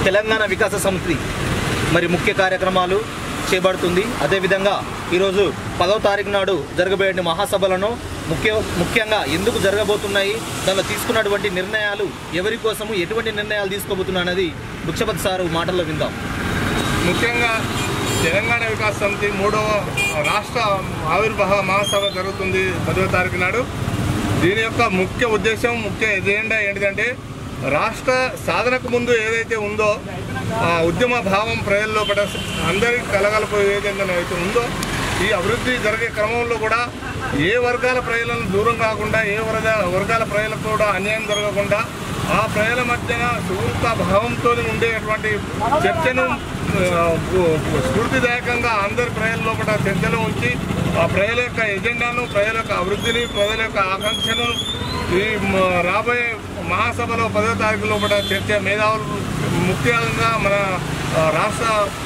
తెలంగాణ వికాస సమితి మరి ముఖ్య కార్యక్రమాలు చేపడుతుంది. అదేవిధంగా ఈరోజు 10వ తారీఖు నాడు జరగబోయే మహాసభలను ముఖ్యంగా ఎందుకు జరగబోతున్నాయి, దానిలో తీసుకున్నటువంటి నిర్ణయాలు ఎవరి కోసము, ఎటువంటి నిర్ణయాలు తీసుకోబోతున్నా అనేది భిక్షపతి సారు మాటల్లో విందాం. ముఖ్యంగా తెలంగాణ వికాస సమితి 3వ రాష్ట్ర ఆవిర్భావ మహాసభ జరుగుతుంది 10వ తారీఖు నాడు. దీని యొక్క ముఖ్య ఉద్దేశం, ముఖ్య ఎజెండా ఏంటిదంటే రాష్ట్ర సాధనకు ముందు ఏదైతే ఉందో ఆ ఉద్యమ భావం ప్రజల్లో కూడా అందరికీ కలగలిపోయే ఏదైతే ఉందో ఈ అభివృద్ధి జరిగే క్రమంలో కూడా ఏ వర్గాల ప్రజలను దూరం కాకుండా, ఏ వర్గాల ప్రజలకు కూడా అన్యాయం జరగకుండా ఆ ప్రజల మధ్యన సుహృత భావంతో ఉండేటువంటి చర్చను స్ఫూర్తిదాయకంగా అందరి ప్రజల్లో కూడా చర్చలో ఉంచి ఆ ప్రజల యొక్క ఎజెండాను, ప్రజల యొక్క అభివృద్ధిని, ప్రజల యొక్క ఆకాంక్షను ఈ రాబోయే మహాసభలో 10వ తారీఖు లోపల చర్చ మేధావులు ముఖ్యంగా మన రాష్ట్ర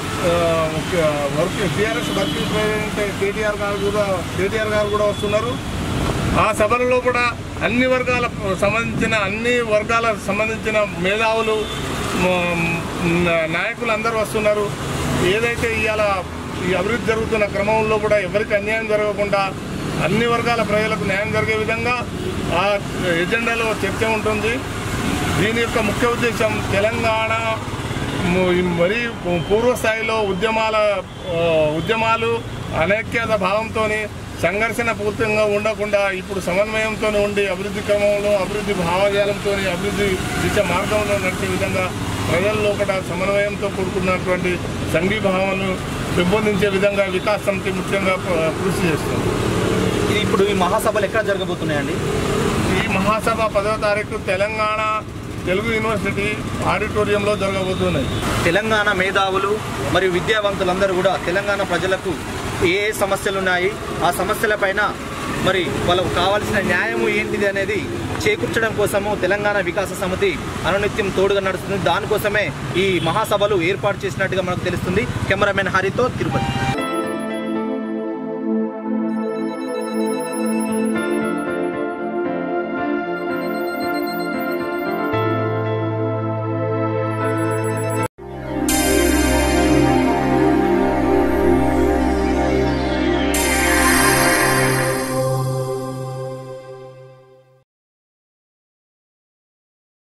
టీఆర్ఎస్ వర్కింగ్ ప్రెసిడెంట్ కేటీఆర్ గారు కూడా వస్తున్నారు. ఆ సభలలో కూడా అన్ని వర్గాలకు సంబంధించిన మేధావులు, నాయకులు అందరూ వస్తున్నారు. ఏదైతే ఇవాళ ఈ అభివృద్ధి జరుగుతున్న క్రమంలో కూడా ఎవరికి అన్యాయం జరగకుండా అన్ని వర్గాల ప్రజలకు న్యాయం జరిగే విధంగా ఆ ఎజెండాలో చర్చ ఉంటుంది. దీని యొక్క ముఖ్య ఉద్దేశం తెలంగాణ మరీ పూర్వస్థాయిలో ఉద్యమాలు అనైక్యత భావంతో సంఘర్షణ పూర్తిగా ఉండకుండా ఇప్పుడు సమన్వయంతో ఉండి అభివృద్ధి క్రమంలో, అభివృద్ధి భావజాలంతో, అభివృద్ధి దిశ మార్గంలో నడిచే విధంగా ప్రజల్లో కూడా సమన్వయంతో కూడుకున్నటువంటి సంఘీభావనను పెంపొందించే విధంగా వికాస్ సమితి ముఖ్యంగా కృషి చేస్తుంది. ఇప్పుడు ఈ మహాసభలు ఎక్కడ జరగబోతున్నాయండి? ఈ మహాసభ 10వ తారీఖు తెలంగాణ తెలుగు యూనివర్సిటీ ఆడిటోరియంలో జరగబోతున్నాయి. తెలంగాణ మేధావులు మరియు విద్యావంతులందరూ కూడా తెలంగాణ ప్రజలకు ఏ సమస్యలు ఉన్నాయి, ఆ సమస్యలపైన మరి వాళ్ళకు కావాల్సిన న్యాయము ఏంటిది అనేది చేకూర్చడం కోసము తెలంగాణ వికాస సమితి అనునిత్యం తోడుగా నడుస్తుంది. దానికోసమే ఈ మహాసభలు ఏర్పాటు చేసినట్టుగా మనకు తెలుస్తుంది. కెమెరామెన్ హరితో తిరుపతి.